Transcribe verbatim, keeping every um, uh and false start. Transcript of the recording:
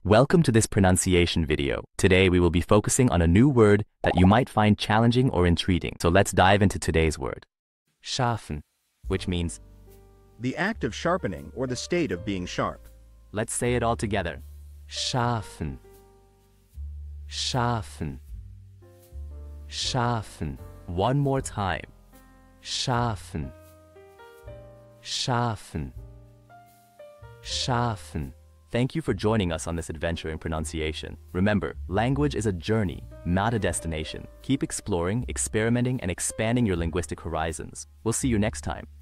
Welcome to this pronunciation video. Today we will be focusing on a new word that you might find challenging or intriguing. So let's dive into today's word. Sharpen, which means the act of sharpening or the state of being sharp. Let's say it all together. Sharpen. Sharpen. Sharpen. One more time. Sharpen. Sharpen. Sharpen. Thank you for joining us on this adventure in pronunciation. Remember, language is a journey, not a destination. Keep exploring, experimenting, and expanding your linguistic horizons. We'll see you next time.